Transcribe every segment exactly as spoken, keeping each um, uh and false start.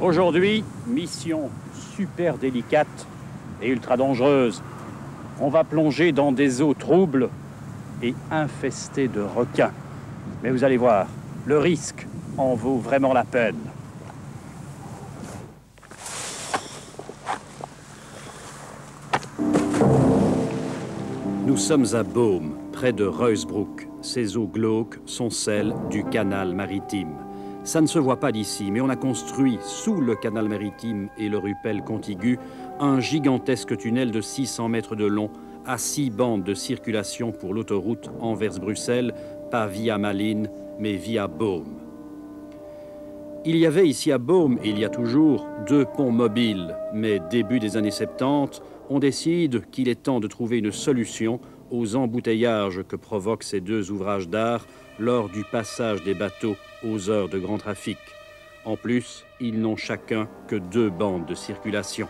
Aujourd'hui, mission super délicate et ultra dangereuse. On va plonger dans des eaux troubles et infestées de requins. Mais vous allez voir, le risque en vaut vraiment la peine. Nous sommes à Baume, près de Reussbrook. Ces eaux glauques sont celles du canal maritime. Ça ne se voit pas d'ici, mais on a construit sous le canal maritime et le Rupel contigu un gigantesque tunnel de six cents mètres de long à six bandes de circulation pour l'autoroute Anvers-Bruxelles, pas via Malines, mais via Baume. Il y avait ici à Baume, et il y a toujours, deux ponts mobiles, mais début des années soixante-dix, on décide qu'il est temps de trouver une solution aux embouteillages que provoquent ces deux ouvrages d'art lors du passage des bateaux aux heures de grand trafic. En plus, ils n'ont chacun que deux bandes de circulation.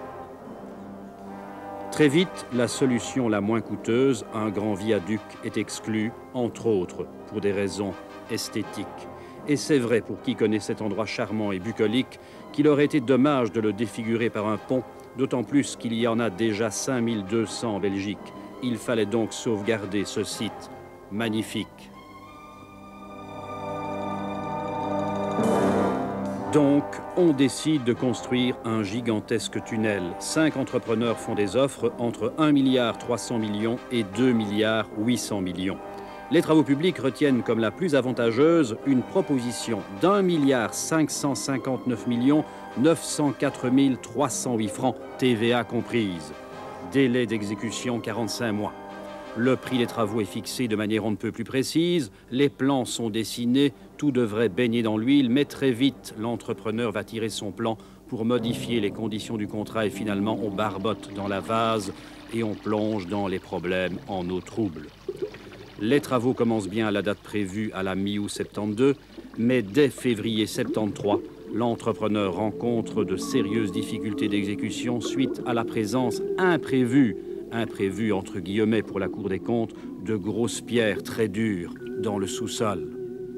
Très vite, la solution la moins coûteuse, un grand viaduc, est exclue, entre autres, pour des raisons esthétiques. Et c'est vrai, pour qui connaît cet endroit charmant et bucolique, qu'il aurait été dommage de le défigurer par un pont, d'autant plus qu'il y en a déjà cinq mille deux cents en Belgique. Il fallait donc sauvegarder ce site magnifique. Donc, on décide de construire un gigantesque tunnel. Cinq entrepreneurs font des offres entre un milliard trois cents millions et deux milliards huit cents millions. Les travaux publics retiennent comme la plus avantageuse une proposition d'un milliard cinq cent cinquante-neuf millions neuf cent quatre mille trois cent huit francs, T V A comprise. Délai d'exécution quarante-cinq mois. Le prix des travaux est fixé de manière on ne peut plus précise, les plans sont dessinés, tout devrait baigner dans l'huile, mais très vite, l'entrepreneur va tirer son plan pour modifier les conditions du contrat et finalement on barbote dans la vase et on plonge dans les problèmes en eau trouble. Les travaux commencent bien à la date prévue à la mi-août soixante-douze, mais dès février soixante-treize, l'entrepreneur rencontre de sérieuses difficultés d'exécution suite à la présence imprévue, imprévue entre guillemets pour la Cour des comptes, de grosses pierres très dures dans le sous-sol.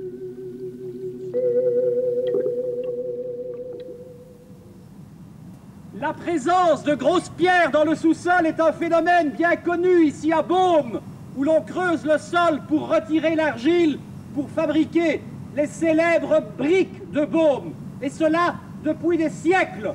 La présence de grosses pierres dans le sous-sol est un phénomène bien connu ici à Baume, où l'on creuse le sol pour retirer l'argile, pour fabriquer les célèbres briques de Baume, et cela depuis des siècles.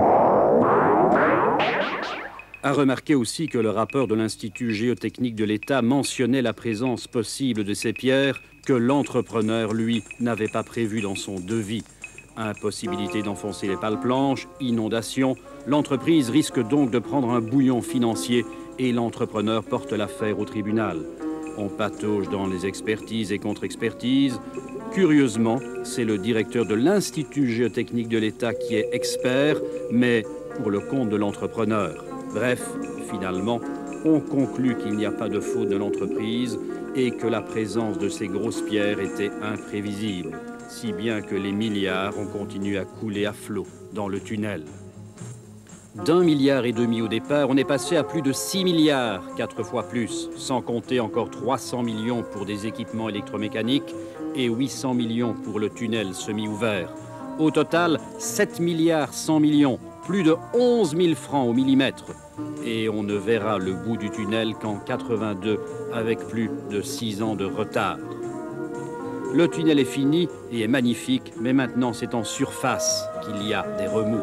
À remarquer aussi que le rapport de l'Institut géotechnique de l'État mentionnait la présence possible de ces pierres que l'entrepreneur, lui, n'avait pas prévu dans son devis. Impossibilité d'enfoncer les pales planches, inondation, l'entreprise risque donc de prendre un bouillon financier et l'entrepreneur porte l'affaire au tribunal. On patauge dans les expertises et contre-expertises. Curieusement, c'est le directeur de l'Institut géotechnique de l'État qui est expert, mais pour le compte de l'entrepreneur. Bref, finalement, on conclut qu'il n'y a pas de faute de l'entreprise et que la présence de ces grosses pierres était imprévisible, si bien que les milliards ont continué à couler à flot dans le tunnel. D'un milliard et demi au départ, on est passé à plus de six milliards, quatre fois plus, sans compter encore trois cents millions pour des équipements électromécaniques et huit cents millions pour le tunnel semi-ouvert. Au total, sept milliards cent millions, plus de onze mille francs au millimètre. Et on ne verra le bout du tunnel qu'en quatre-vingt-deux, avec plus de six ans de retard. Le tunnel est fini et est magnifique, mais maintenant c'est en surface qu'il y a des remous.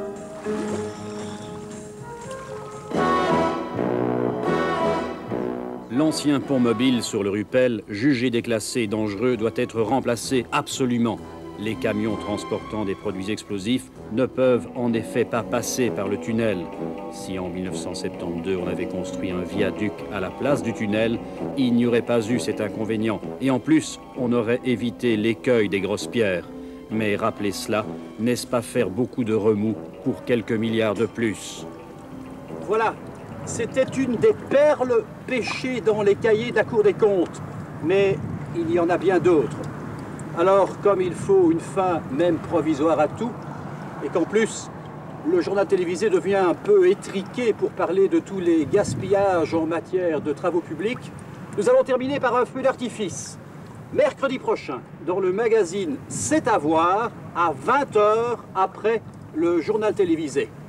L'ancien pont mobile sur le Rupel, jugé déclassé et dangereux, doit être remplacé absolument. Les camions transportant des produits explosifs ne peuvent en effet pas passer par le tunnel. Si en mille neuf cent soixante-douze on avait construit un viaduc à la place du tunnel, il n'y aurait pas eu cet inconvénient. Et en plus, on aurait évité l'écueil des grosses pierres. Mais rappeler cela, n'est-ce pas faire beaucoup de remous pour quelques milliards de plus? Voilà, c'était une des perles pêchées dans les cahiers de la Cour des comptes. Mais il y en a bien d'autres. Alors, comme il faut une fin, même provisoire à tout, et qu'en plus, le journal télévisé devient un peu étriqué pour parler de tous les gaspillages en matière de travaux publics, nous allons terminer par un feu d'artifice. Mercredi prochain, dans le magazine C'est à voir, à vingt heures, après le journal télévisé.